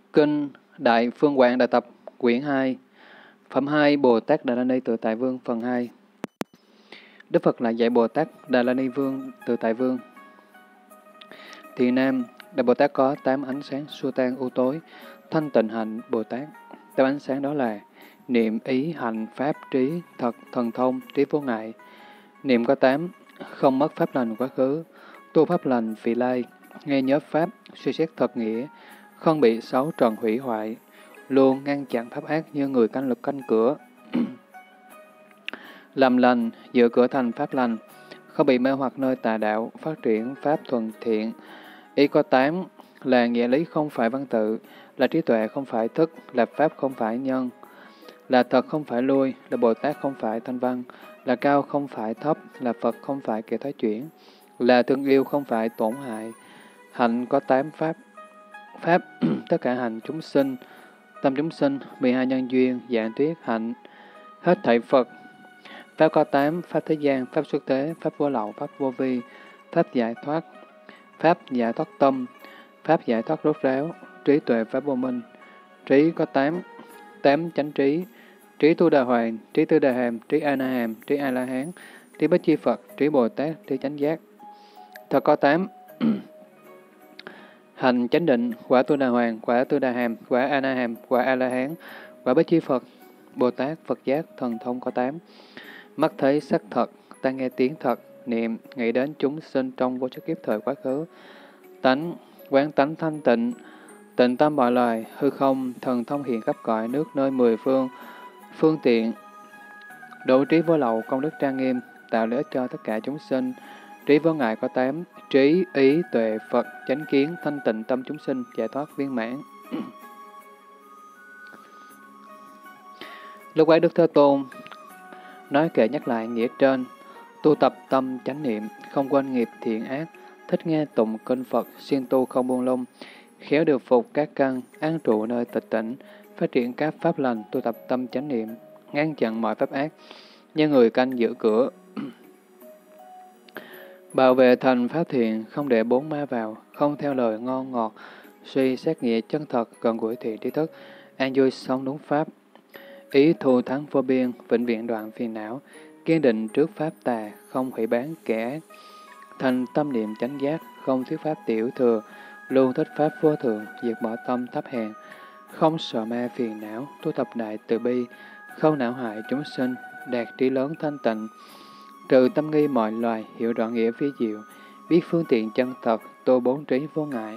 Kinh Đại Phương Quảng Đại Tập Quyển 2 Phẩm 2 Bồ Tát Đà La Ni Tự Tại Vương Phần 2. Đức Phật lại dạy Bồ Tát Đà La Ni Vương Tự Tại Vương. Thì Nam, Đại Bồ Tát có 8 ánh sáng xua tan u tối, thanh tịnh hạnh Bồ Tát. 8 ánh sáng đó là niệm, ý, hạnh, pháp, trí, thật, thần thông, trí vô ngại. Niệm có 8, không mất pháp lành quá khứ, tu pháp lành vị lai, nghe nhớ pháp, suy xét thật nghĩa, không bị sáu trần hủy hoại, luôn ngăn chặn pháp ác như người canh lực canh cửa. Làm lành, giữ cửa thành pháp lành, không bị mê hoặc nơi tà đạo, phát triển pháp thuần thiện. Ý có 8 là nghĩa lý không phải văn tự, là trí tuệ không phải thức, là pháp không phải nhân, là thật không phải lui, là Bồ Tát không phải thanh văn, là cao không phải thấp, là Phật không phải kẻ thoái chuyển, là thương yêu không phải tổn hại. Hạnh có 8 pháp, pháp tất cả hành chúng sinh, tâm chúng sinh, 12 nhân duyên, dạng tuyết, hạnh, hết thảy Phật. Pháp có 8, pháp thế gian, pháp xuất thế, pháp vô lậu, pháp vô vi, pháp giải thoát tâm, pháp giải thoát rốt ráo, trí tuệ pháp vô minh. Trí có 8, 8 chánh trí, trí tu đà hoàn, trí tư đà hàm, trí a na hàm, trí a la hán, trí bích chi Phật, trí Bồ Tát, trí chánh giác. Thật có 8, hành chánh định, quả tu đà hoàn, quả tư đà hàm, quả a na hàm, quả a la hán, quả bích chi Phật, Bồ Tát, Phật giác, thần thông có 8. Mắt thấy sắc thật, tai nghe tiếng thật, niệm, nghĩ đến chúng sinh trong vô số kiếp thời quá khứ. Tánh, quán tánh thanh tịnh, tịnh tâm mọi loài, hư không, thần thông hiện khắp cõi nước nơi 10 phương, phương tiện, độ trí vô lậu, công đức trang nghiêm, tạo lợi ích cho tất cả chúng sinh. Trí vô ngại có 8, trí, ý, tuệ, Phật, chánh kiến, thanh tịnh tâm chúng sinh, giải thoát viên mãn. Lúc ấy Đức Thế Tôn nói kệ nhắc lại nghĩa trên, tu tập tâm chánh niệm, không quên nghiệp thiện ác, thích nghe tụng kinh Phật, siêng tu không buông lung, khéo điều phục các căn, an trụ nơi tịch tỉnh, phát triển các pháp lành, tu tập tâm chánh niệm, ngăn chặn mọi pháp ác, như người canh giữ cửa. Bảo vệ thành pháp thiện, không để bốn ma vào, không theo lời ngon ngọt, suy xét nghĩa chân thật, gần gũi thiện trí thức, an vui sống đúng pháp. Ý thù thắng vô biên, vĩnh viễn đoạn phiền não, kiên định trước pháp tà, không hủy bán kẻ ác. Thành tâm niệm chánh giác, không thuyết pháp tiểu thừa, luôn thích pháp vô thường, diệt bỏ tâm thấp hèn, không sợ ma phiền não, tu tập đại từ bi, không não hại chúng sinh, đạt trí lớn thanh tịnh, trừ tâm nghi mọi loài, hiểu rõ nghĩa vi diệu, biết phương tiện chân thật, tu bốn trí vô ngại.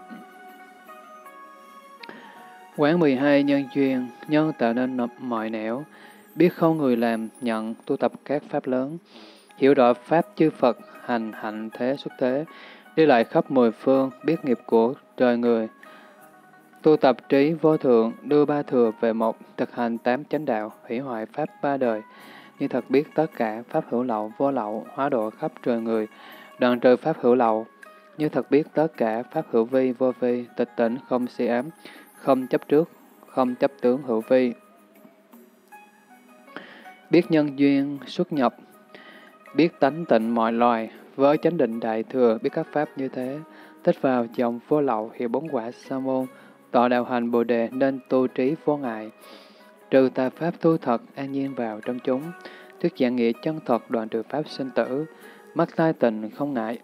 Quán 12 nhân duyên, nhân tạo nên mọi nẻo, biết không người làm, nhận, tu tập các pháp lớn, hiểu rõ pháp chư Phật, hành hạnh thế xuất thế, đi lại khắp 10 phương, biết nghiệp của trời người, tu tập trí vô thượng, đưa ba thừa về một, thực hành 8 chánh đạo, hủy hoại pháp ba đời, như thật biết tất cả pháp hữu lậu, vô lậu, hóa độ khắp trời người, đoạn trừ pháp hữu lậu, như thật biết tất cả pháp hữu vi, vô vi, tịch tỉnh, không si ám, không chấp trước, không chấp tướng hữu vi. Biết nhân duyên xuất nhập, biết tánh tịnh mọi loài, với chánh định đại thừa, biết các pháp như thế, thích vào dòng vô lậu, hiểu bốn quả sa môn, tọa đạo hành bồ đề nên tu trí vô ngại, trừ tà pháp tu thật, an nhiên vào trong chúng, thuyết giảng nghĩa chân thật, đoạn trừ pháp sinh tử, mắt tai tình không ngại.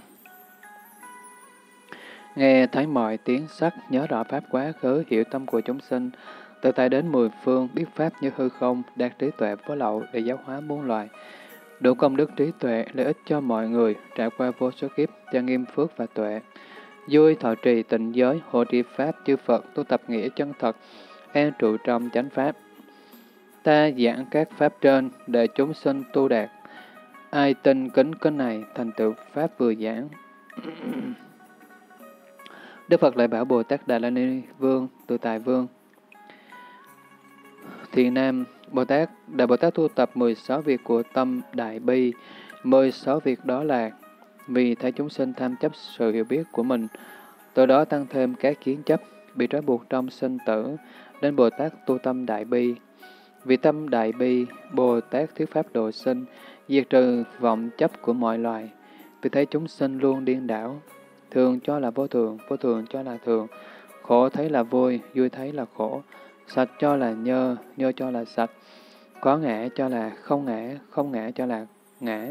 Nghe thấy mọi tiếng sắc, nhớ rõ pháp quá khứ, hiểu tâm của chúng sinh, từ tại đến 10 phương, biết pháp như hư không, đạt trí tuệ vô lậu để giáo hóa muôn loài, đủ công đức trí tuệ, lợi ích cho mọi người, trải qua vô số kiếp, trang nghiêm phước và tuệ. Vui thọ trì tịnh giới, hộ trì pháp chư Phật, tu tập nghĩa chân thật, an trụ trong chánh pháp. Ta giảng các pháp trên, để chúng sinh tu đạt. Ai tin kính kinh này, thành tựu pháp vừa giảng. Đức Phật lại bảo Bồ Tát Đà La Ni Vương, Tự Tại Vương. Thiện Nam, Đại Bồ Tát tu tập 16 việc của tâm Đại Bi. 16 việc đó là vì thấy chúng sinh tham chấp sự hiểu biết của mình, từ đó tăng thêm các kiến chấp, bị trói buộc trong sinh tử, nên Bồ Tát tu tâm Đại Bi. Vì tâm Đại Bi, Bồ Tát thuyết pháp độ sinh, diệt trừ vọng chấp của mọi loài. Vì thấy chúng sinh luôn điên đảo, thường cho là vô thường, vô thường cho là thường, khổ thấy là vui, vui thấy là khổ, sạch cho là nhơ, nhơ cho là sạch, có ngã cho là không ngã, không ngã cho là ngã.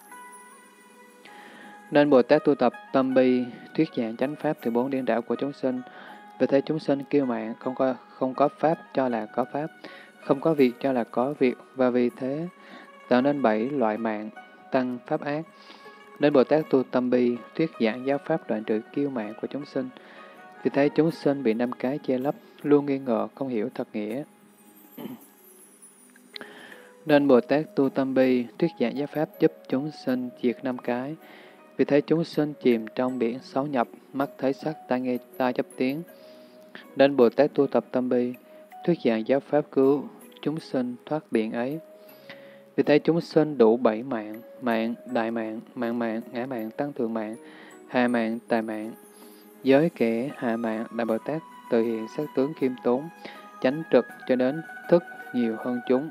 Nên Bồ Tát tu tập tâm bi, thuyết giảng chánh pháp từ bốn điên đảo của chúng sinh. Vì thế chúng sinh kiêu mạn, không có pháp cho là có pháp, không có việc cho là có việc, và vì thế tạo nên 7 loại mạng, tăng pháp ác. Nên Bồ Tát tu tâm bi, thuyết giảng giáo pháp đoạn trừ kiêu mạn của chúng sinh. Vì thế chúng sinh bị 5 cái che lấp, luôn nghi ngờ, không hiểu thật nghĩa. Nên Bồ Tát tu tâm bi, thuyết giảng giáo pháp giúp chúng sinh diệt 5 cái. Vì thế chúng sinh chìm trong biển sáu nhập, mắt thấy sắc, tai nghe tai chấp tiếng. Nên Bồ Tát tu tập tâm bi, thuyết giảng giáo pháp cứu chúng sinh thoát biển ấy. Vì thế chúng sinh đủ 7 mạng, mạng, đại mạng, mạng mạng, ngã mạng, tăng thượng mạng, hạ mạng, tà mạng. Giới kẻ hạ mạng, Đại Bồ Tát tự hiện sắc tướng khiêm tốn, chánh trực cho đến thức nhiều hơn chúng.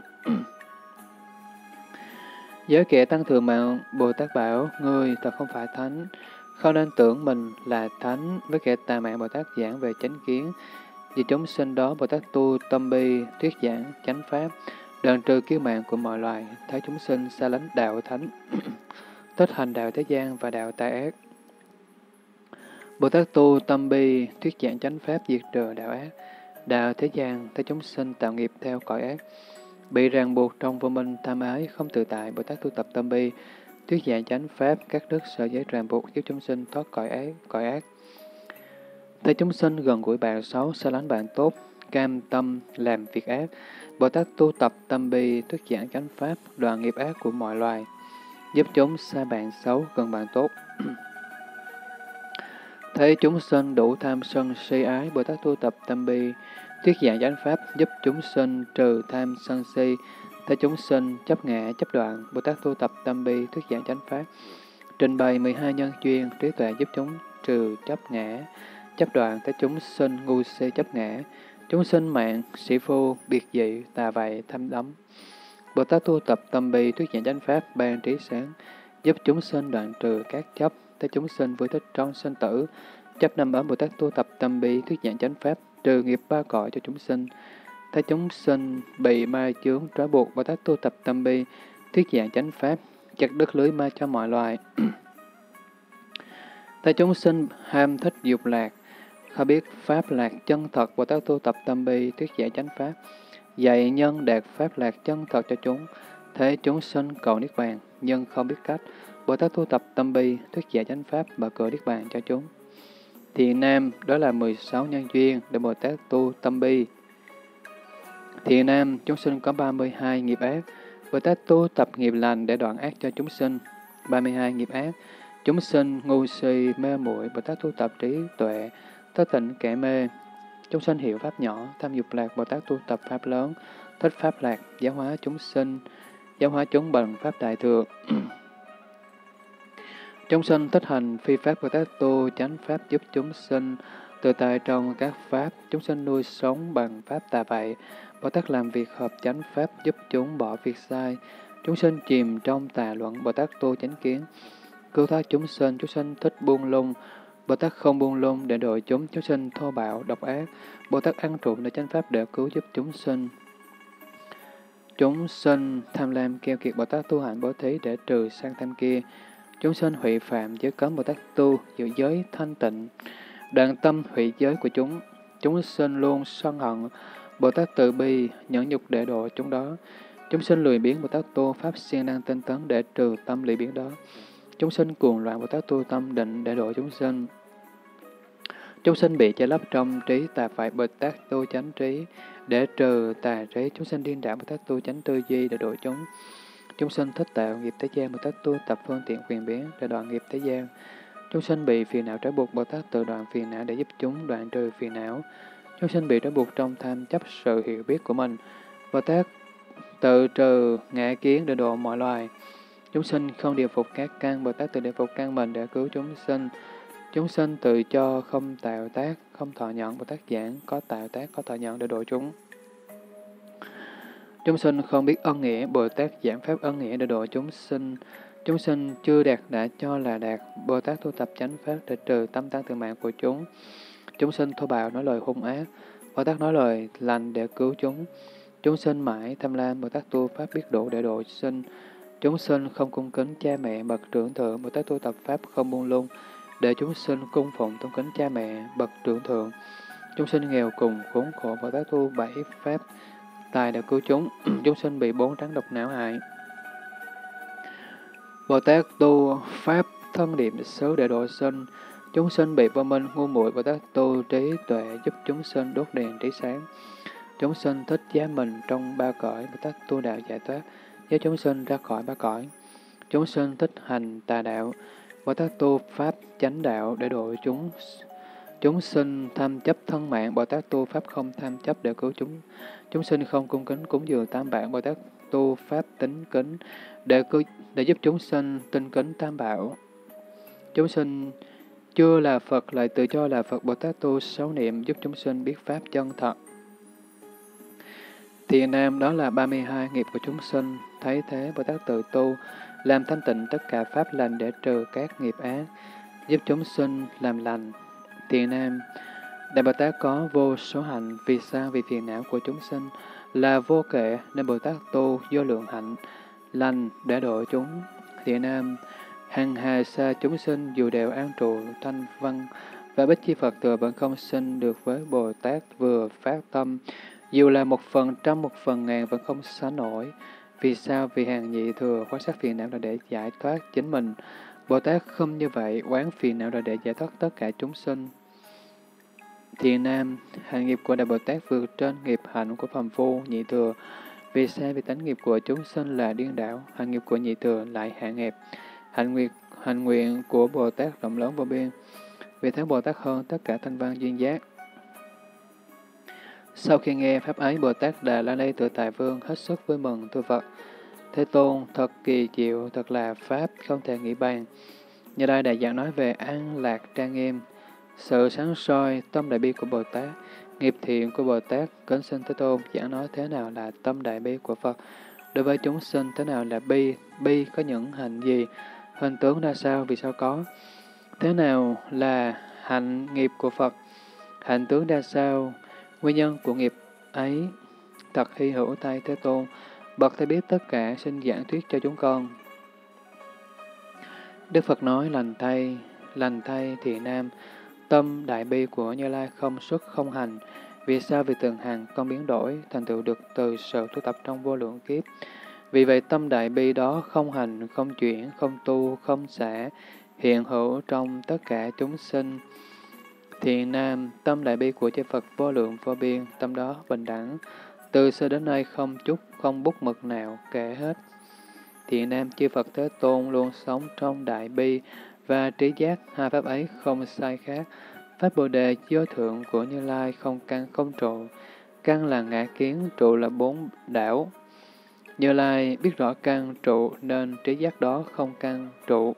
Giới kẻ tăng thượng mạng, Bồ Tát bảo, ngươi thật không phải thánh, không nên tưởng mình là thánh. Với kẻ tà mạng, Bồ Tát giảng về chánh kiến. Vì chúng sinh đó, Bồ Tát tu tâm bi, thuyết giảng chánh pháp, đoạn trừ kiêu mạng của mọi loài, thấy chúng sinh xa lánh đạo thánh, thích hành đạo thế gian và đạo tà ác. Bồ Tát tu tâm bi, thuyết giảng chánh pháp, diệt trừ đạo ác, đạo thế gian, thấy chúng sinh tạo nghiệp theo cõi ác, bị ràng buộc trong vô minh tham ái, không tự tại. Bồ Tát tu tập tâm bi, thuyết giảng chánh pháp, các đức sở giới ràng buộc, giúp chúng sinh thoát cõi ác. Thấy chúng sinh gần gũi bạn xấu, xa lánh bạn tốt, cam tâm làm việc ác. Bồ Tát tu tập tâm bi, thuyết giảng chánh pháp, đoạn nghiệp ác của mọi loài, giúp chúng xa bạn xấu, gần bạn tốt. Thấy chúng sinh đủ tham sân si ái, Bồ Tát tu tập tâm bi, thuyết giảng chánh pháp, giúp chúng sinh trừ tham sân si. Thấy chúng sinh chấp ngã, chấp đoạn, Bồ Tát tu tập tâm bi, thuyết giảng chánh pháp, trình bày 12 nhân duyên, trí tuệ giúp chúng trừ chấp ngã, chấp đoạn. Thấy chúng sinh ngu si chấp ngã, chúng sinh mạng, sĩ phu, biệt dị, tà vậy, tham đắm. Bồ Tát tu tập tâm bi, thuyết giảng chánh pháp, ban trí sáng, giúp chúng sinh đoạn trừ các chấp. Thấy chúng sinh vui thích trong sinh tử, chấp năm ấm, Bồ Tát tu tập tâm bi, thuyết giảng chánh pháp, trừ nghiệp ba cõi cho chúng sinh. Thấy chúng sinh bị ma chướng trói buộc, Bồ Tát tu tập tâm bi, thuyết giảng chánh pháp, chặt đứt lưới ma cho mọi loài. Thấy chúng sinh ham thích dục lạc, không biết pháp lạc chân thật, Bồ Tát tu tập tâm bi, thuyết giảng chánh pháp, dạy nhân đạt pháp lạc chân thật cho chúng. Thế chúng sinh cầu niết bàn, nhưng không biết cách, Bồ Tát tu tập tâm bi, thuyết giảng chánh pháp, mở cửa niết bàn cho chúng. Thiện nam, đó là 16 nhân duyên để Bồ Tát tu tâm bi. Thiện nam, chúng sinh có 32 nghiệp ác, Bồ Tát tu tập nghiệp lành để đoạn ác cho chúng sinh. 32 nghiệp ác, chúng sinh ngu si mê muội, Bồ Tát tu tập trí tuệ, thức tỉnh kẻ mê. Chúng sinh hiểu pháp nhỏ, tham dục lạc, Bồ Tát tu tập pháp lớn, thích pháp lạc, giáo hóa chúng sinh, giáo hóa chúng bằng pháp đại thừa. Chúng sinh thích hành phi pháp, Bồ Tát tu chánh pháp giúp chúng sinh tự tại trong các pháp. Chúng sinh nuôi sống bằng pháp tà vậy, Bồ Tát làm việc hợp chánh pháp giúp chúng bỏ việc sai. Chúng sinh chìm trong tà luận, Bồ Tát tu chánh kiến, cứu thoát chúng sinh. Chúng sinh thích buông lung, Bồ Tát không buông lung để độ chúng. Chúng sinh thô bạo, độc ác, Bồ Tát ăn trộm để chánh pháp để cứu giúp chúng sinh. Chúng sinh tham lam keo kiệt, Bồ Tát tu hạnh bố thí để trừ sang tham kia. Chúng sinh hủy phạm giới cấm, Bồ Tát tu giữ giới thanh tịnh, đoạn tâm hủy giới của chúng. Chúng sinh luôn sân hận, Bồ Tát từ bi nhẫn nhục để độ chúng đó. Chúng sinh lười biếng, Bồ Tát tu pháp siêng năng tinh tấn để trừ tâm lười biếng đó. Chúng sinh cuồng loạn, Bồ Tát tu tâm định để độ chúng sinh. Chúng sinh bị che lấp trong trí tà phải, Bồ Tát tu chánh trí để trừ tà trí. Chúng sinh điên đảo, Bồ Tát tu chánh tư duy để độ chúng. Chúng sinh thích tạo nghiệp thế gian, Bồ Tát tu tập phương tiện quyền biến để đoạn nghiệp thế gian. Chúng sinh bị phiền não trói buộc, Bồ Tát tự đoạn phiền não để giúp chúng đoạn trừ phiền não. Chúng sinh bị trói buộc trong tham chấp sự hiểu biết của mình, Bồ Tát tự trừ ngã kiến để độ mọi loài. Chúng sinh không điều phục các căn, Bồ Tát tự điều phục căn mình để cứu chúng sinh. Chúng sinh tự cho không tạo tác, không thọ nhận, Bồ Tát giảng có tạo tác, có thọ nhận để độ chúng. Chúng sinh không biết ân nghĩa, Bồ Tát giảng pháp ân nghĩa để độ chúng sinh. Chúng sinh chưa đạt đã cho là đạt, Bồ Tát tu tập chánh pháp để trừ tâm tăng thượng mạng của chúng. Chúng sinh thô bạo nói lời hung ác, Bồ Tát nói lời lành để cứu chúng. Chúng sinh mãi tham lam, Bồ Tát tu pháp biết đủ để độ sinh. Chúng sinh không cung kính cha mẹ bậc trưởng thượng, Bồ Tát tu tập pháp không buông lung để chúng sinh cung phụng tôn kính cha mẹ bậc trưởng thượng. Chúng sinh nghèo cùng khốn khổ, Bồ Tát tu 7 pháp tài để cứu chúng. Chúng sinh bị 4 rắn độc não hại, Bồ Tát tu pháp thân niệm xứ để độ sinh. Chúng sinh bị vô minh ngu muội, Bồ Tát tu trí tuệ giúp chúng sinh đốt đèn trí sáng. Chúng sinh thích giá mình trong ba cõi, Bồ Tát tu đạo giải thoát giúp chúng sinh ra khỏi ba cõi. Chúng sinh thích hành tà đạo, Bồ Tát tu pháp chánh đạo để độ chúng. Chúng sinh tham chấp thân mạng, Bồ Tát tu pháp không tham chấp để cứu chúng. Chúng sinh không cung kính cúng dường tam bảo, Bồ Tát tu pháp tính kính để giúp chúng sinh tinh kính tam bảo. Chúng sinh chưa là Phật lại tự cho là Phật, Bồ Tát tu sáu niệm giúp chúng sinh biết pháp chân thật. Thiện nam, đó là 32 nghiệp của chúng sinh. Thấy thế, Bồ Tát tự tu, làm thanh tịnh tất cả pháp lành để trừ các nghiệp ác, giúp chúng sinh làm lành. Thiện nam, Đại Bồ Tát có vô số hạnh, vì sao? Vì phiền não của chúng sinh là vô kể, nên Bồ Tát tu vô lượng hạnh, lành để độ chúng. Thiện nam, hằng hà sa chúng sinh dù đều an trụ thanh văn và bích chi Phật thừa vẫn không sinh được với Bồ Tát vừa phát tâm, dù là 1%, 1/1000 vẫn không sánh nổi. Vì sao? Vì hàng nhị thừa quan sát phiền não là để giải thoát chính mình. Bồ Tát không như vậy, quán phiền não là để giải thoát tất cả chúng sinh. Thiện nam, hành nghiệp của Đại Bồ Tát vượt trên nghiệp hạnh của phàm phu, nhị thừa. Vì sao? Vì tánh nghiệp của chúng sinh là điên đảo, hành nghiệp của nhị thừa lại hạ nghiệp. Hành nguyện của Bồ Tát rộng lớn vô biên. Vì thế Bồ Tát hơn tất cả thanh văn duyên giác. Sau khi nghe pháp ấy, Bồ Tát Đà La Ni Tự Tại Vương hết sức vui mừng thưa Phật: Thế Tôn, thật kỳ diệu, thật là pháp không thể nghĩ bàn. Như đây Đại giảng nói về an lạc trang nghiêm, sự sáng soi tâm đại bi của Bồ Tát, nghiệp thiện của Bồ Tát. Kính xin Thế Tôn giảng nói thế nào là tâm đại bi của Phật, đối với chúng sinh thế nào là bi, bi có những hành gì, hình tướng ra sao, vì sao có, thế nào là hạnh nghiệp của Phật, hạnh tướng ra sao, nguyên nhân của nghiệp ấy. Thật hy hữu thay Thế Tôn, bậc thấy biết tất cả, xin giảng thuyết cho chúng con. Đức Phật nói: lành thay Thiện nam, tâm đại bi của Như Lai không xuất không hành. Vì sao? Vì từng hàng không biến đổi, thành tựu được từ sự tu tập trong vô lượng kiếp. Vì vậy tâm đại bi đó không hành, không chuyển, không tu, không xả, hiện hữu trong tất cả chúng sinh. Thiện nam, tâm đại bi của chư Phật vô lượng vô biên, tâm đó bình đẳng, từ xưa đến nay không chút, không bút mực nào kể hết. Thiện nam, chư Phật Thế Tôn luôn sống trong đại bi và trí giác, hai pháp ấy không sai khác. Pháp Bồ Đề vô thượng của Như Lai không căn không trụ, căn là ngã kiến, trụ là bốn đảo. Như Lai biết rõ căn trụ nên trí giác đó không căn trụ.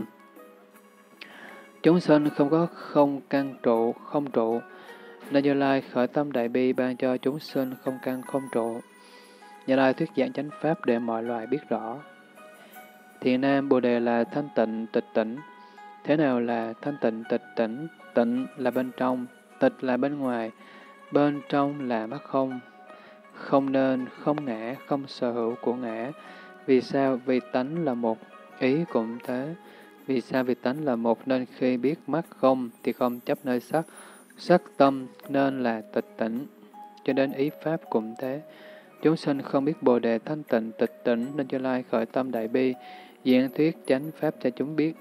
Chúng sinh không có không căn trụ, không trụ, nên Như Lai khởi tâm đại bi ban cho chúng sinh không căn không trụ. Như Lai thuyết giảng chánh pháp để mọi loài biết rõ. Thiện nam, Bồ Đề là thanh tịnh, tịch tỉnh. Thế nào là thanh tịnh, tịch tỉnh? Tịnh là bên trong, tịch là bên ngoài, bên trong là mắt không. Không nên, không ngã, không sở hữu của ngã. Vì sao? Vì tánh là một, ý cũng thế. Vì sao? Vì tánh là một nên khi biết mắt không thì không chấp nơi sắc, sắc tâm nên là tịch tỉnh. Cho đến ý pháp cũng thế. Chúng sinh không biết Bồ Đề thanh tịnh, tịch tỉnh nên Như Lai khởi tâm đại bi, diễn thuyết chánh pháp cho chúng biết.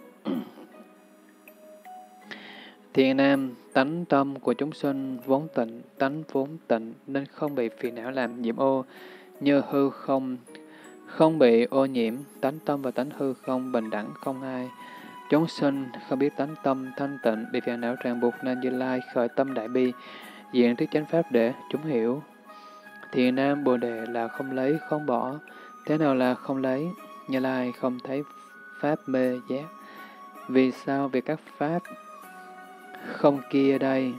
Thiện nam, tánh tâm của chúng sinh vốn tịnh, tánh vốn tịnh nên không bị phiền não làm nhiễm ô, như hư không bị ô nhiễm, tánh tâm và tánh hư không bình đẳng không hai. Chúng sinh không biết tánh tâm thanh tịnh, bị phiền não ràng buộc nên Như Lai khởi tâm đại bi, diễn thuyết chánh pháp để chúng hiểu. Thiện nam, Bồ Đề là không lấy, không bỏ. Thế nào là không lấy? Như Lai không thấy pháp mê giác. Vì sao? Vì các pháp không kia đây.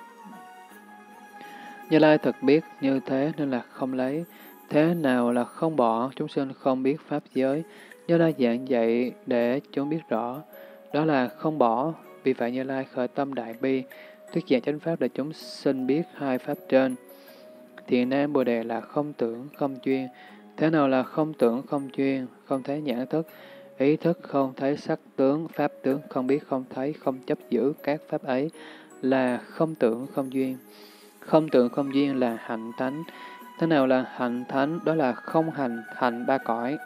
Như Lai thực biết như thế nên là không lấy. Thế nào là không bỏ? Chúng sinh không biết pháp giới. Như Lai giảng dạy để chúng biết rõ. Đó là không bỏ. Vì vậy Như Lai khởi tâm đại bi, thuyết giảng chánh pháp để chúng sinh biết hai pháp trên. Thiện nam Bồ Đề là không tưởng, không chuyên. Thế nào là không tưởng, không chuyên? Không thấy nhãn thức, ý thức, không thấy sắc tướng, pháp tướng, không biết, không thấy, không chấp giữ các pháp ấy là không tưởng, không duyên. Không tưởng, không duyên là hạnh thánh. Thế nào là hạnh thánh? Đó là không hành, hành ba cõi.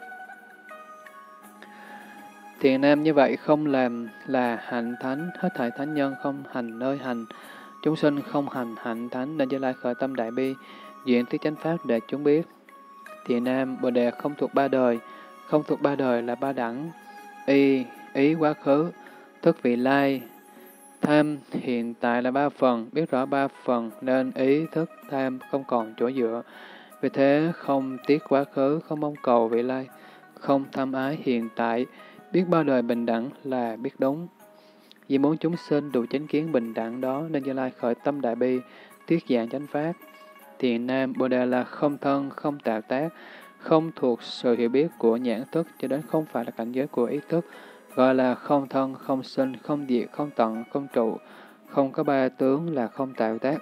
Thiện nam như vậy không làm là hạnh thánh, hết thảy thánh nhân không hành nơi hành. Chúng sinh không hành hạnh thánh nên Như Lai khởi tâm đại bi, duyện thuyết chánh pháp để chúng biết. Thiện nam Bồ Đề không thuộc ba đời, không thuộc ba đời là ba đẳng. Ý quá khứ, thức vị lai, tham hiện tại là ba phần, biết rõ ba phần nên ý thức tham không còn chỗ dựa. Vì thế không tiếc quá khứ, không mong cầu vị lai, không tham ái hiện tại, biết ba đời bình đẳng là biết đúng. Vì muốn chúng sinh đủ chánh kiến bình đẳng đó nên Như Lai khởi tâm đại bi, thuyết giảng chánh pháp. Thiện nam Bồ Đề là không thân, không tạo tác, không thuộc sự hiểu biết của nhãn thức cho đến không phải là cảnh giới của ý thức, gọi là không thân, không sinh, không diệt, không tận, không trụ, không có ba tướng là không tạo tác.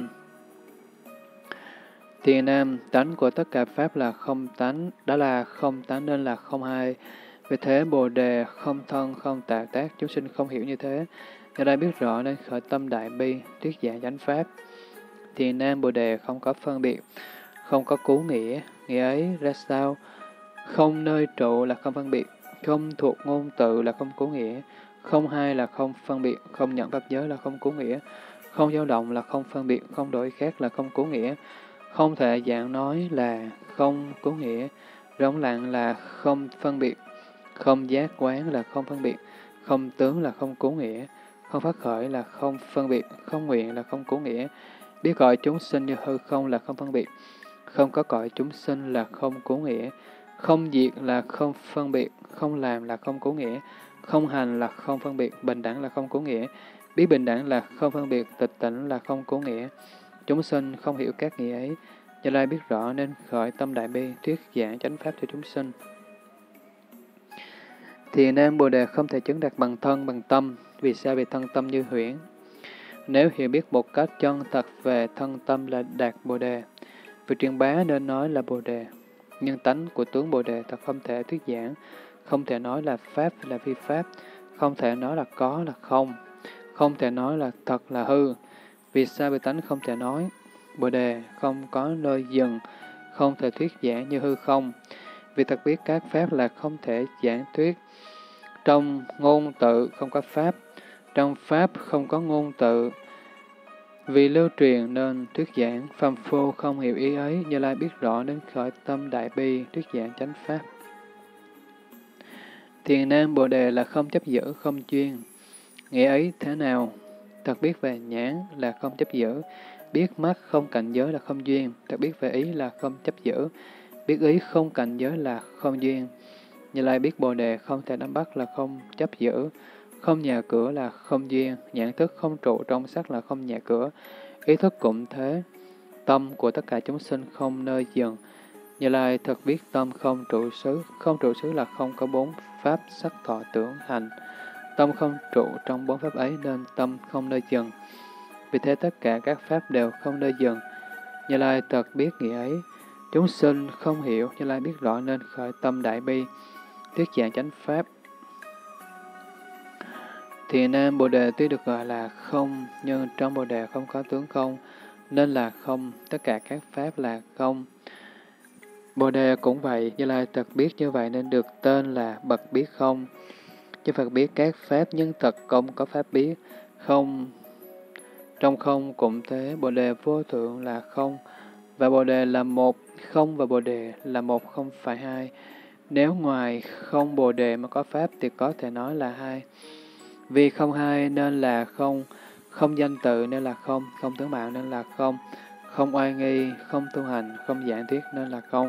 Thiện nam, tánh của tất cả pháp là không tánh, đó là không tánh nên là không hai. Vì thế Bồ Đề không thân, không tạo tác, chúng sinh không hiểu như thế. Ở đây biết rõ nên khởi tâm đại bi, thuyết giảng chánh pháp. Thiện nam Bồ Đề không có phân biệt, không có cú nghĩa, nghĩa ấy ra sao? Không nơi trụ là không phân biệt, không thuộc ngôn tự là không cú nghĩa, không hai là không phân biệt, không nhận pháp giới là không cú nghĩa, không dao động là không phân biệt, không đổi khác là không cú nghĩa, không thể dạng nói là không cú nghĩa, rỗng lặng là không phân biệt, không giác quán là không phân biệt, không tướng là không cú nghĩa, không phát khởi là không phân biệt, không nguyện là không cú nghĩa, biết gọi chúng sinh như hư không là không phân biệt, không có cõi chúng sinh là không cú nghĩa, không diệt là không phân biệt, không làm là không cú nghĩa, không hành là không phân biệt, bình đẳng là không cú nghĩa, biết bình đẳng là không phân biệt, tịch tỉnh là không cú nghĩa. Chúng sinh không hiểu các nghĩa ấy, Như Lai biết rõ nên khởi tâm đại bi, thuyết giảng chánh pháp cho chúng sinh. Thiện nam Bồ Đề không thể chứng đạt bằng thân, bằng tâm, vì sao? Vì thân tâm như huyễn. Nếu hiểu biết một cách chân thật về thân tâm là đạt Bồ Đề, việc truyền bá nên nói là Bồ Đề. Nhưng tánh của tướng Bồ Đề thật không thể thuyết giảng, không thể nói là pháp là phi pháp, không thể nói là có là không, không thể nói là thật là hư. Vì sao? Vì tánh không thể nói. Bồ Đề không có nơi dừng, không thể thuyết giảng như hư không. Vì thật biết các pháp là không thể giảng thuyết. Trong ngôn tự không có pháp, trong pháp không có ngôn tự. Vì lưu truyền nên thuyết giảng, phàm phu không hiểu ý ấy, Như Lai biết rõ nên khởi tâm đại bi, thuyết giảng chánh pháp. Thiền nam Bồ Đề là không chấp giữ, không chuyên. Nghĩa ấy thế nào? Thật biết về nhãn là không chấp giữ, biết mắt không cảnh giới là không duyên, thật biết về ý là không chấp giữ, biết ý không cảnh giới là không duyên. Như Lai biết Bồ Đề không thể nắm bắt là không chấp giữ, không nhà cửa là không duyên, nhãn thức không trụ trong sắc là không nhà cửa, ý thức cũng thế. Tâm của tất cả chúng sinh không nơi dừng. Như Lai thật biết tâm không trụ xứ là không có bốn pháp sắc thọ tưởng hành. Tâm không trụ trong bốn pháp ấy nên tâm không nơi dừng. Vì thế tất cả các pháp đều không nơi dừng. Như Lai thật biết nghĩa ấy. Chúng sinh không hiểu, Như Lai biết rõ nên khởi tâm đại bi, thuyết giảng chánh pháp. Thiện nam Bồ Đề tuy được gọi là không, nhưng trong Bồ Đề không có tướng không, nên là không, tất cả các pháp là không. Bồ Đề cũng vậy, Như Lai thật biết như vậy nên được tên là bậc biết không. Chư Phật biết các pháp nhưng thật không có pháp biết, không. Trong không cũng thế, Bồ Đề vô thượng là không, và Bồ Đề là một, không và Bồ Đề là một không phải hai. Nếu ngoài không Bồ Đề mà có pháp thì có thể nói là hai. Vì không hai nên là không, không danh tự nên là không, không tướng mạo nên là không, không oai nghi, không tu hành, không giảng thuyết nên là không.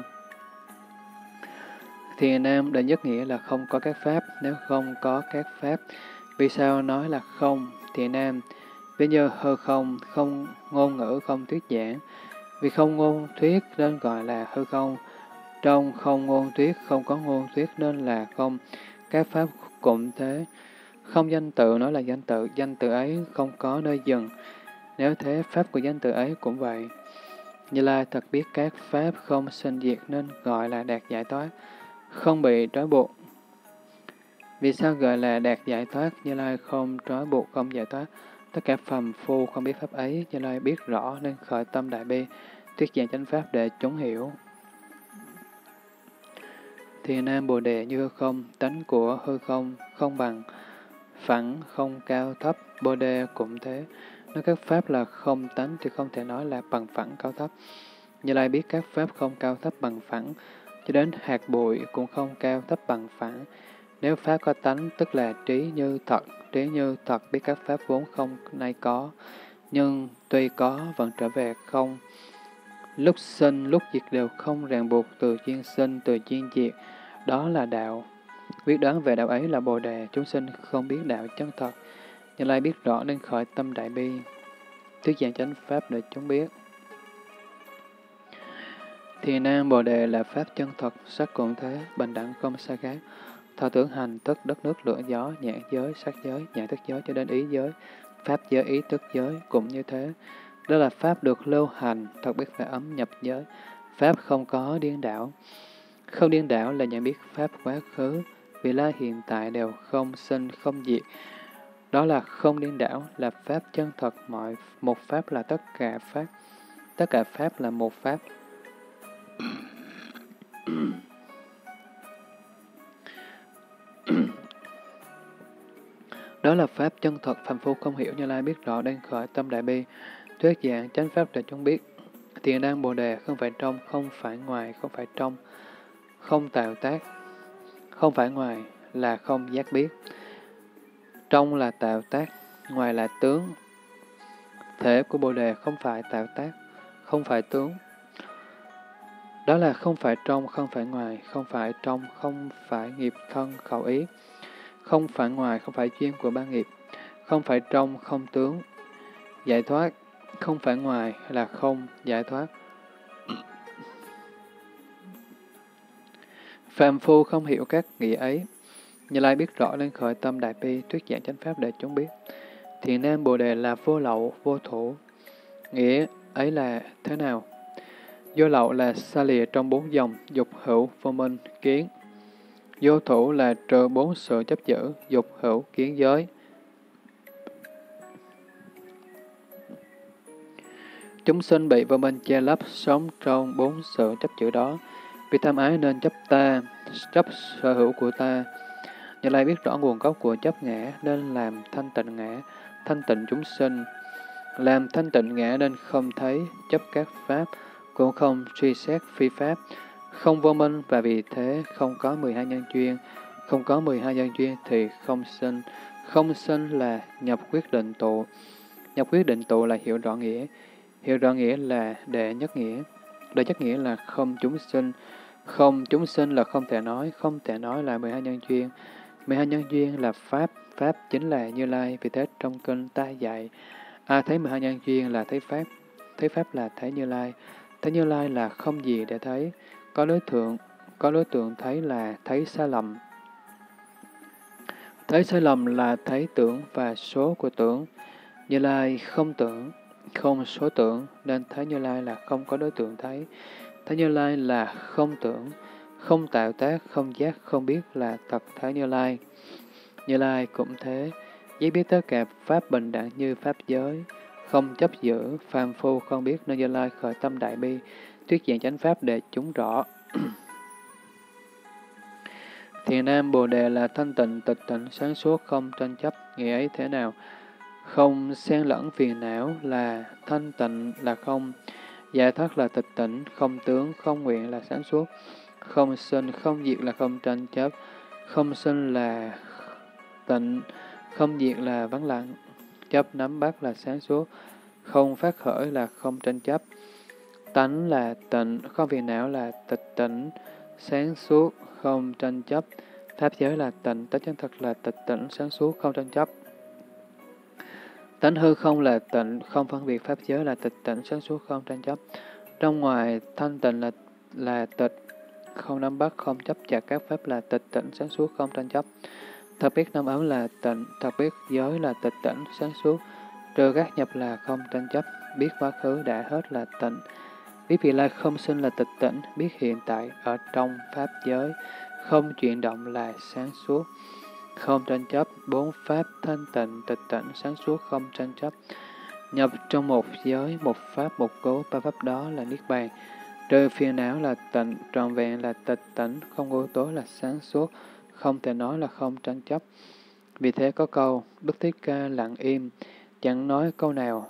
Thiền nam đệ nhất nghĩa là không có các pháp, nếu không có các pháp. Vì sao nói là không? Thiền nam, ví như hư không, không ngôn ngữ, không thuyết giảng. Vì không ngôn thuyết nên gọi là hư không. Trong không ngôn thuyết, không có ngôn thuyết nên là không. Các pháp cũng thế. Không danh tự nói là danh tự ấy không có nơi dừng. Nếu thế, pháp của danh tự ấy cũng vậy. Như Lai thật biết các pháp không sinh diệt nên gọi là đạt giải thoát, không bị trói buộc. Vì sao gọi là đạt giải thoát? Như Lai không trói buộc, không giải thoát. Tất cả phàm phu không biết pháp ấy, Như Lai biết rõ nên khởi tâm đại bi, thuyết giảng chánh pháp để chúng hiểu. Thiền Nam Bồ Đề như hư không, tánh của hư không, không bằng, phẳng, không cao thấp, Bồ Đề cũng thế. Nếu các pháp là không tánh thì không thể nói là bằng phẳng cao thấp. Như Lai biết các pháp không cao thấp bằng phẳng, cho đến hạt bụi cũng không cao thấp bằng phẳng. Nếu pháp có tánh, tức là trí như thật biết các pháp vốn không nay có, nhưng tuy có vẫn trở về không. Lúc sinh, lúc diệt đều không ràng buộc từ duyên sinh, từ duyên diệt, đó là đạo. Quyết đoán về đạo ấy là Bồ Đề, chúng sinh không biết đạo chân thật. Như Lai biết rõ nên khởi tâm đại bi, thuyết giảng chánh pháp để chúng biết. Thì Nam Bồ Đề là pháp chân thật, sắc cũng thế, bình đẳng không sai khác. Thọ tưởng hành thức đất nước lửa gió, nhãn giới, sắc giới, nhãn thức giới cho đến ý giới, pháp giới ý thức giới cũng như thế. Đó là pháp được lưu hành, thật biết phải ấm nhập giới. Pháp không có điên đảo. Không điên đảo là nhận biết pháp quá khứ, vị lai hiện tại đều không sinh, không diệt. Đó là không điên đảo, là pháp chân thật, một pháp là tất cả pháp. Tất cả pháp là một pháp. Đó là pháp chân thật, phàm phu không hiểu, Như Lai biết rõ đang khởi tâm đại bi, thuyết giảng chánh pháp để chúng biết. Thiền Nam Bồ Đề không phải trong, không phải ngoài, không phải trong, không tạo tác, không phải ngoài là không giác biết. Trong là tạo tác, ngoài là tướng. Thể của Bồ Đề không phải tạo tác, không phải tướng. Đó là không phải trong, không phải ngoài, không phải trong, không phải nghiệp thân, khẩu ý, không phải ngoài, không phải duyên của ba nghiệp, không phải trong, không tướng. Giải thoát, không phải ngoài là không giải thoát. Phàm phu không hiểu các nghĩa ấy, Như Lai biết rõ nên khởi tâm đại bi, thuyết giảng chánh pháp để chúng biết. Thiền Nam Bồ Đề là vô lậu, vô thủ. Nghĩa ấy là thế nào? Vô lậu là xa lìa trong bốn dòng, dục hữu, vô minh, kiến. Vô thủ là trừ bốn sự chấp giữ, dục hữu, kiến giới. Chúng sinh bị vô minh che lấp, sống trong bốn sự chấp giữ đó. Vì tham ái nên chấp ta, chấp sở hữu của ta. Như Lai biết rõ nguồn gốc của chấp ngã nên làm thanh tịnh ngã, thanh tịnh chúng sinh. Làm thanh tịnh ngã nên không thấy chấp các pháp, cũng không suy xét phi pháp, không vô minh và vì thế không có 12 nhân duyên. Không có 12 nhân duyên thì không sinh. Không sinh là nhập quyết định tụ. Nhập quyết định tụ là hiểu rõ nghĩa. Hiểu rõ nghĩa là đệ nhất nghĩa. Đệ nhất nghĩa là không chúng sinh. Không chúng sinh là không thể nói là 12 nhân duyên. 12 nhân duyên là Pháp, Pháp chính là Như Lai, vì thế trong kinh ta dạy, thấy 12 nhân duyên là thấy Pháp là thấy Như Lai. Thấy Như Lai là không gì để thấy, có đối tượng thấy là thấy sai lầm. Thấy sai lầm là thấy tưởng và số của tưởng. Như Lai không tưởng, không số tưởng, nên thấy Như Lai là không có đối tượng thấy. Thấy Như Lai là không tưởng, không tạo tác, không giác, không biết là thật thấy Như Lai. Như Lai cũng thế, giấy biết tất cả pháp bình đẳng như pháp giới, không chấp giữ, phàm phu không biết nên Như Lai khởi tâm đại bi, thuyết giảng chánh pháp để chúng rõ. Thiền Nam Bồ Đề là thanh tịnh, tịch tịnh, sáng suốt, không tranh chấp, nghĩa ấy thế nào? Không xen lẫn phiền não là thanh tịnh là không, giải thoát là tịch tịnh, không tướng, không nguyện là sáng suốt, không sinh, không diệt là không tranh chấp, không sinh là tịnh, không diệt là vắng lặng, chấp nắm bắt là sáng suốt, không phát khởi là không tranh chấp, tánh là tịnh, không phiền não là tịch tịnh, sáng suốt, không tranh chấp, pháp giới là tịnh, tánh chân thật là tịch tịnh, sáng suốt, không tranh chấp. Tánh hư không là tịnh, không phân biệt, pháp giới là tịch tịnh, sáng suốt, không tranh chấp. Trong ngoài thanh tịnh là tịch, không nắm bắt, không chấp chặt các pháp là tịch tịnh, sáng suốt, không tranh chấp. Thật biết năm ấm là tịnh, thật biết giới là tịch tịnh, sáng suốt, trừ các nhập là không tranh chấp, biết quá khứ đã hết là tịnh, biết vị lai không sinh là tịch tỉnh, biết hiện tại ở trong pháp giới, không chuyển động là sáng suốt, không tranh chấp, bốn pháp thanh tịnh, tịch tỉnh, sáng suốt, không tranh chấp. Nhập trong một giới, một pháp, một cố, ba pháp đó là Niết Bàn. Trừ phiền não là tịnh, trọn vẹn là tịch tỉnh, không yếu tố là sáng suốt, không thể nói là không tranh chấp. Vì thế có câu, Đức Thích Ca lặng im, chẳng nói câu nào.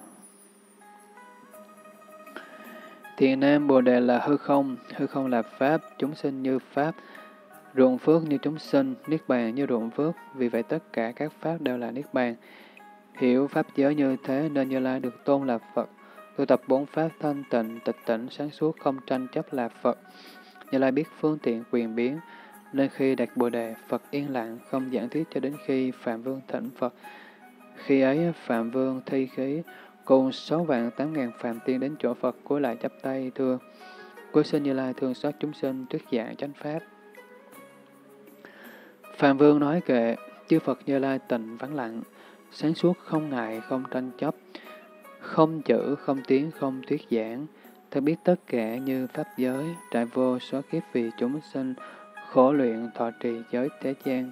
Thiện nam Bồ Đề là hư không là pháp, chúng sinh như pháp, ruộng phước như chúng sinh, Niết Bàn như ruộng phước, vì vậy tất cả các pháp đều là Niết Bàn. Hiểu pháp giới như thế nên Như Lai được tôn là Phật, tu tập bốn pháp thanh tịnh, tịch tỉnh, sáng suốt, không tranh chấp là Phật. Như Lai biết phương tiện quyền biến, nên khi đạt Bồ Đề, Phật yên lặng, không giảng thuyết cho đến khi Phạm Vương thỉnh Phật. Khi ấy Phạm Vương thi khí, cùng 6.800.000 Phạm Tiên đến chỗ Phật, cúi lại chắp tay thưa: Cuối sinh Như Lai thương xót chúng sinh, thuyết giảng chánh pháp. Phạm Vương nói kệ: chư Phật Như Lai tịnh vắng lặng, sáng suốt không ngại, không tranh chấp, không chữ, không tiếng, không thuyết giảng, thật biết tất cả như pháp giới, trải vô số kiếp vì chúng sinh, khổ luyện thọ trì giới thế gian.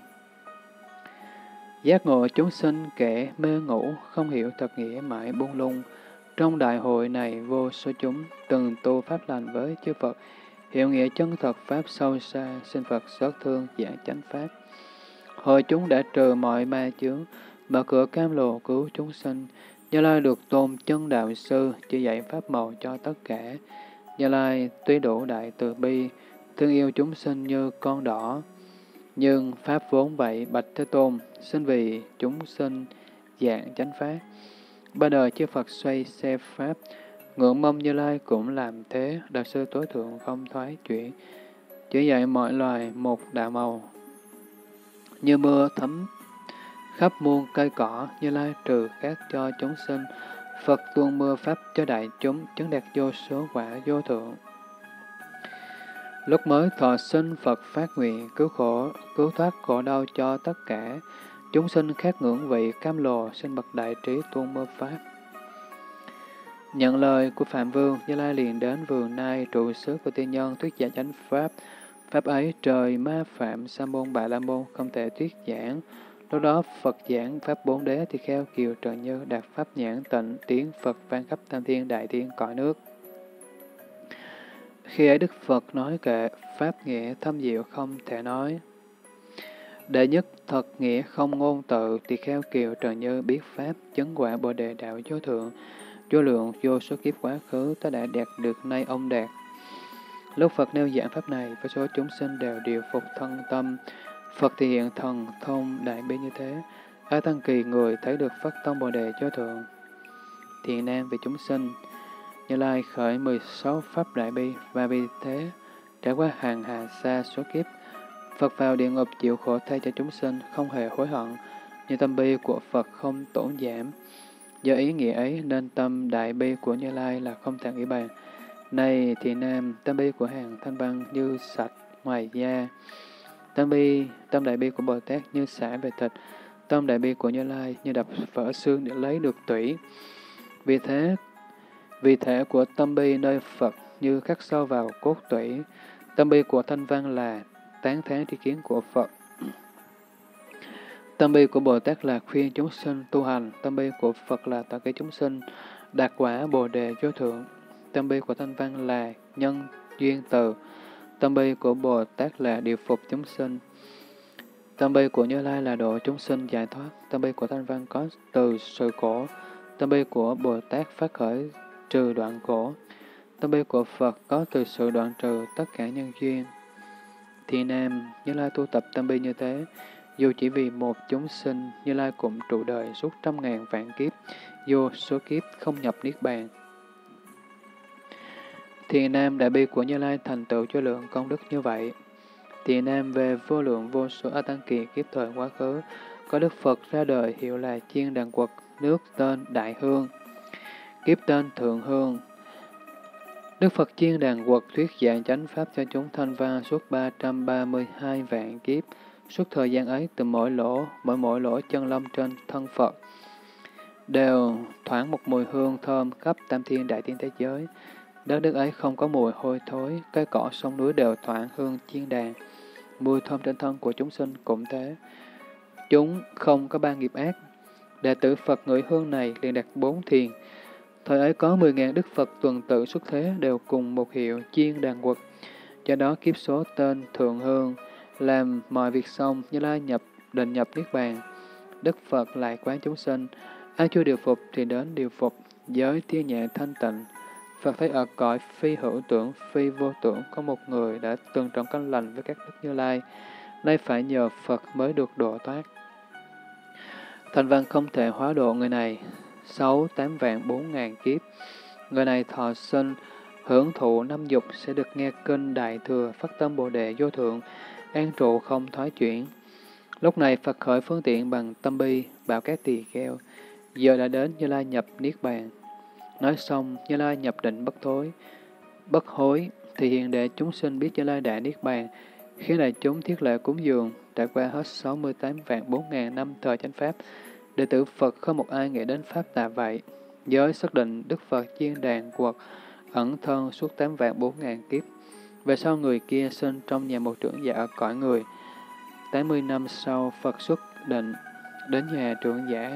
Giác ngộ chúng sinh kẻ mê ngủ, không hiểu thật nghĩa mãi buông lung. Trong đại hội này vô số chúng, từng tu pháp lành với chư Phật, hiểu nghĩa chân thật pháp sâu xa, xin Phật xót thương giảng chánh pháp. Hội chúng đã trừ mọi ma chướng, mở cửa cam lồ cứu chúng sinh. Như Lai được tôn chân đạo sư, chỉ dạy pháp màu cho tất cả. Như Lai tuy đủ đại từ bi, thương yêu chúng sinh như con đỏ. Nhưng pháp vốn vậy bạch Thế Tôn, xin vì chúng sinh giảng chánh pháp. Ba đời chư Phật xoay xe pháp, ngưỡng mong Như Lai cũng làm thế, đạo sư tối thượng không thoái chuyển, chỉ dạy mọi loài một đạo màu. Như mưa thấm khắp muôn cây cỏ, Như Lai trừ khát cho chúng sinh, Phật tuôn mưa pháp cho đại chúng, chứng đạt vô số quả vô thượng. Lúc mới thọ sinh Phật phát nguyện, cứu thoát khổ đau cho tất cả, chúng sinh khát ngưỡng vị cam lồ, xin bậc đại trí tuôn mưa pháp. Nhận lời của Phạm Vương, Như Lai liền đến vườn Nai, trụ xứ của tiên nhân, thuyết giảng chánh pháp. Pháp ấy trời ma phạm sa môn bà la môn không thể thuyết giảng. Lúc đó Phật giảng pháp bốn đế thì kheo kiều trời như đạt pháp nhãn tịnh, tiếng Phật vang khắp tam thiên đại thiên cõi nước. Khi ấy Đức Phật nói kệ, pháp nghĩa thâm diệu không thể nói. Đệ nhất thật nghĩa không ngôn tự, thì kheo kiều trời như biết pháp, chứng quả Bồ Đề đạo vô thượng, vô lượng vô số kiếp quá khứ, ta đã đạt được nay ông đạt. Lúc Phật nêu giảng pháp này, với số chúng sinh đều điều phục thân tâm. Phật thì hiện thần thông đại bi như thế. A Tăng Kỳ người thấy được Phật tông Bồ Đề vô thượng. Thiện nam vì chúng sinh, Như Lai khởi 16 pháp đại bi, và vì thế trải qua hàng hà sa số kiếp. Phật vào địa ngục chịu khổ thay cho chúng sinh, không hề hối hận, nhưng tâm bi của Phật không tổn giảm. Do ý nghĩa ấy nên tâm đại bi của Như Lai là không thể nghĩ bàn. Này thì nam, tâm bi của hàng thanh văn như sạch ngoài da. Tâm đại bi của Bồ Tát như xả về thịt. Tâm đại bi của Như Lai như đập vỡ xương để lấy được tủy. Vì thể của tâm bi nơi Phật như khắc sâu vào cốt tủy. Tâm bi của thanh văn là tán thán tri kiến của Phật. Tâm bi của Bồ Tát là khuyên chúng sinh tu hành. Tâm bi của Phật là tạo cái chúng sinh đạt quả Bồ Đề vô thượng. Tâm bi của thanh văn là nhân duyên từ. Tâm bi của Bồ Tát là điều phục chúng sinh. Tâm bi của Như Lai là độ chúng sinh giải thoát. Tâm bi của thanh văn có từ sự khổ. Tâm bi của Bồ Tát phát khởi trừ đoạn khổ. Tâm bi của Phật có từ sự đoạn trừ tất cả nhân duyên. Thì nam, Như Lai tu tập tâm bi như thế, dù chỉ vì một chúng sinh, Như Lai cũng trụ đời suốt 100.000 vạn kiếp, vô số kiếp không nhập Niết Bàn. Thiện nam đại bi của Như Lai thành tựu cho lượng công đức như vậy. Thiện nam về vô lượng vô số A Tăng Kỳ kiếp thời quá khứ, có Đức Phật ra đời hiệu là Chiên Đàn Quật, nước tên Đại Hương, kiếp tên Thượng Hương. Đức Phật Chiên Đàn Quật thuyết giảng chánh pháp cho chúng thanh văn suốt 332 vạn kiếp. Suốt thời gian ấy từ mỗi lỗ chân lông trên thân Phật, đều thoảng một mùi hương thơm khắp tam thiên đại thiên thế giới. Đất nước ấy không có mùi hôi thối, cây cỏ sông núi đều thoảng hương chiên đàn. Mùi thơm trên thân của chúng sinh cũng thế. Chúng không có ba nghiệp ác. Đệ tử Phật ngửi hương này liền đạt 4 thiền. Thời ấy có 10.000 Đức Phật tuần tự xuất thế đều cùng một hiệu chiên đàn quật. Do đó kiếp số tên Thượng Hương, làm mọi việc xong, Như Lai định nhập Niết Bàn. Đức Phật lại quán chúng sinh, ai chưa điều phục thì đến điều phục, giới thiên nhẹ thanh tịnh. Phật thấy ở cõi phi hữu tưởng, phi vô tưởng có một người đã từng trồng căn lành với các đức Như Lai, nay phải nhờ Phật mới được độ thoát. Thành văn không thể hóa độ người này, 6-8 vạn 4.000 kiếp. Người này thọ sinh, hưởng thụ năm dục sẽ được nghe kinh Đại Thừa, phát tâm Bồ Đề vô thượng, an trụ không thoái chuyển. Lúc này Phật khởi phương tiện bằng tâm bi, bảo các tỳ kheo, giờ đã đến Như Lai nhập Niết Bàn. Nói xong, Như Lai nhập định bất hối, thì hiện đệ chúng sinh biết Như Lai đã Niết Bàn, khiến đại chúng thiết lệ cúng dường, đã qua hết 68 vạn 4.000 năm thời chánh Pháp. Đệ tử Phật không một ai nghĩ đến Pháp tà vậy. Giới xác định Đức Phật chiên đàn quật, ẩn thân suốt 8 vạn 4.000 kiếp. Về sau người kia sinh trong nhà một trưởng giả ở cõi người. 80 năm sau, Phật xuất định đến nhà trưởng giả.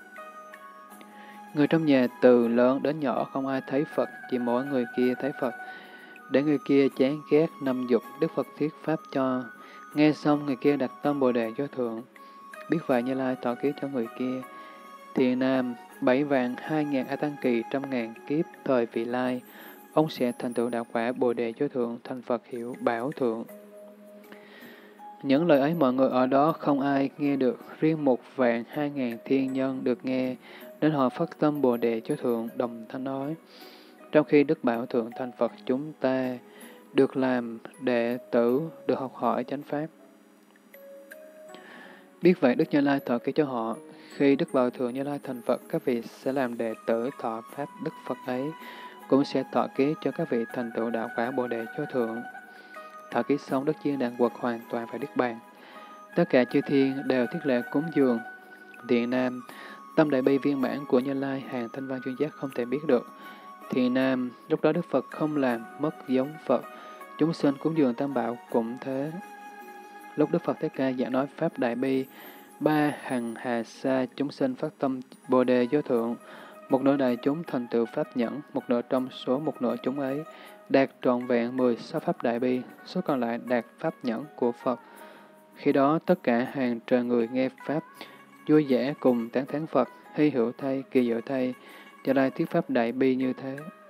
Người trong nhà từ lớn đến nhỏ không ai thấy Phật, chỉ mỗi người kia thấy Phật. Để người kia chán ghét năm dục, Đức Phật thuyết Pháp cho. Nghe xong người kia đặt tâm Bồ Đề vô thượng. Biết vậy Như Lai tỏ ký cho người kia. Thiện nam, 7 vạn 2.000 A Tăng Kỳ 100.000 kiếp thời vị lai, ông sẽ thành tựu đạo quả Bồ Đề vô thượng, thành Phật hiệu bảo thượng. Những lời ấy mọi người ở đó không ai nghe được, riêng 1.200.000 thiên nhân được nghe, nên họ phát tâm Bồ Đề vô thượng, đồng thanh nói. Trong khi Đức Bảo Thượng thành Phật chúng ta được làm đệ tử, được học hỏi chánh Pháp. Biết vậy Đức Như Lai thọ ký cho họ, khi Đức Bảo Thượng Như Lai thành Phật, các vị sẽ làm đệ tử thọ Pháp Đức Phật ấy, cũng sẽ thọ ký cho các vị thành tựu đạo quả Bồ Đề vô thượng. Thọ ký xong Đức Chiên Đàn Quật hoàn toàn phải Niết Bàn. Tất cả chư thiên đều thiết lệ cúng dường. Thiện nam, tâm đại bi viên mãn của Như Lai hàng thanh văn chuyên giác không thể biết được. Thiện nam, lúc đó Đức Phật không làm mất giống Phật, chúng sinh cúng dường Tam Bảo cũng thế. Lúc Đức Phật Thế Ca giảng nói Pháp Đại Bi, ba hằng hà sa chúng sinh phát tâm Bồ Đề vô thượng, một nửa đại chúng thành tựu Pháp nhẫn, một nửa trong số một nửa chúng ấy đạt trọn vẹn 16 Pháp Đại Bi, số còn lại đạt Pháp nhẫn của Phật. Khi đó tất cả hàng trời người nghe Pháp, vui vẻ cùng tán thán Phật, hy hữu thay, kỳ diệu thay, cho lai thuyết Pháp Đại Bi như thế.